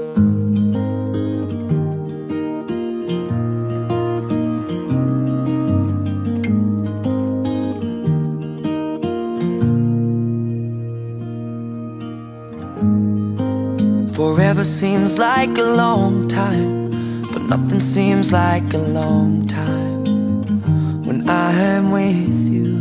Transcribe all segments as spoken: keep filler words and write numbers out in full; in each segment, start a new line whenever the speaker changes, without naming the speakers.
Forever seems like a long time, but nothing seems like a long time when I'm with you.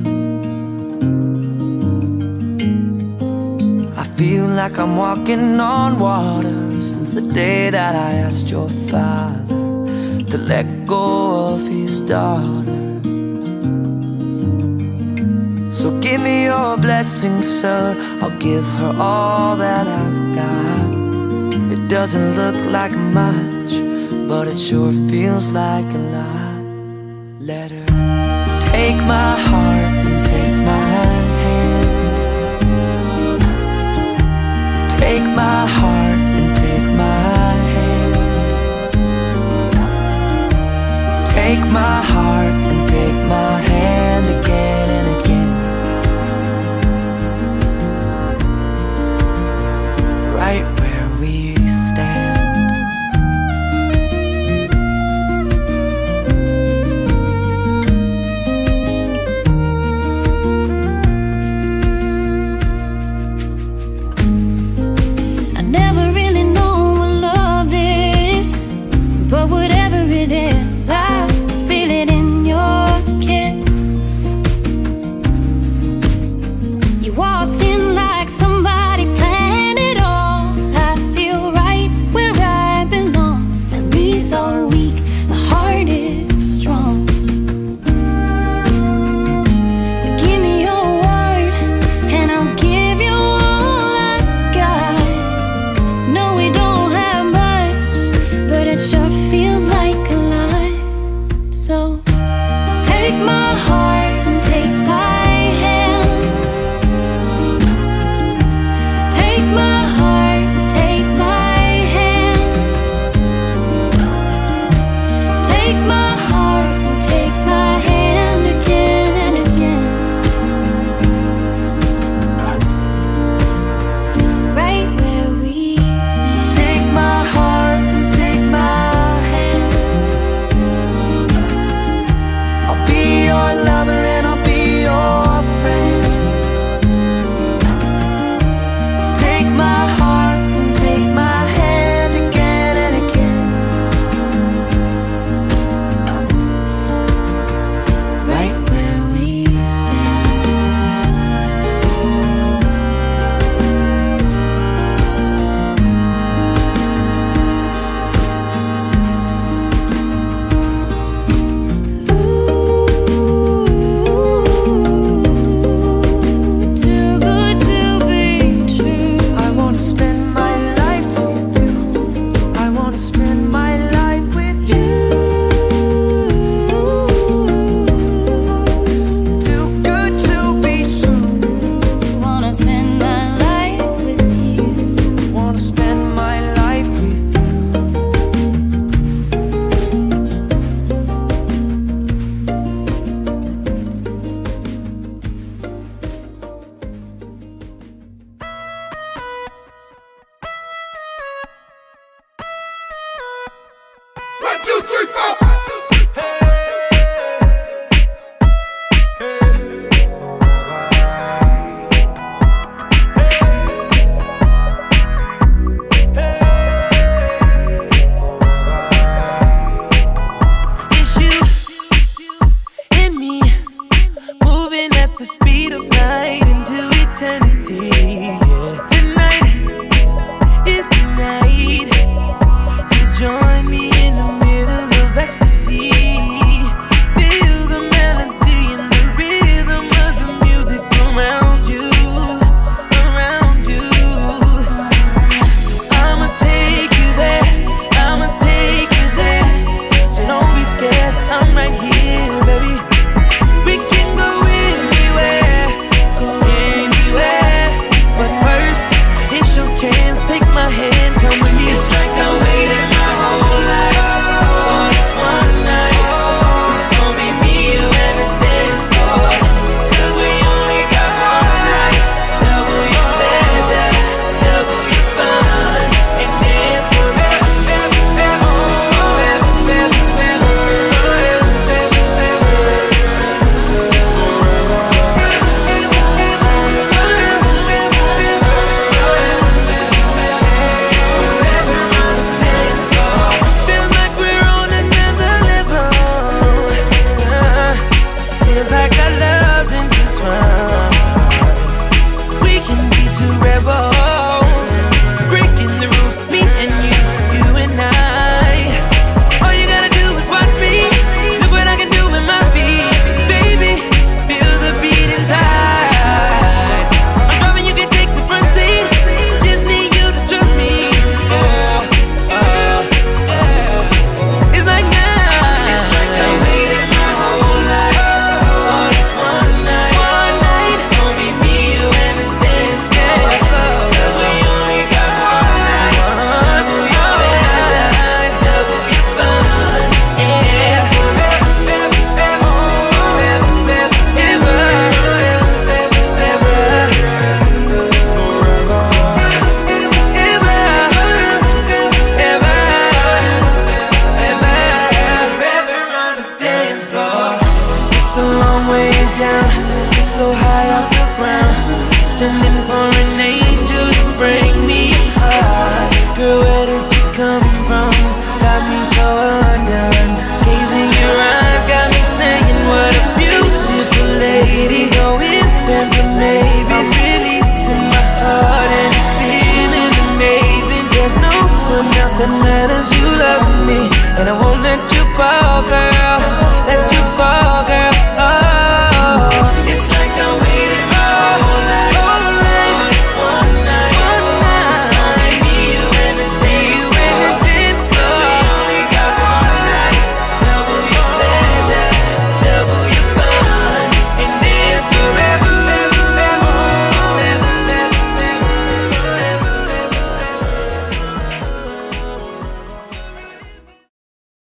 I feel like I'm walking on water since the day that I asked your father to let go of his daughter. So give me your blessing, sir, I'll give her all that I've got. It doesn't look like much, but it sure feels like a lot. Let her take my heart and take my hand. Take my heart and take my hand. Take my heart and take my hand again and again. Right where we stand.
I never really know what love is, but whatever it is, I feel it
that matters, you love me, and I won't let you fall, girl.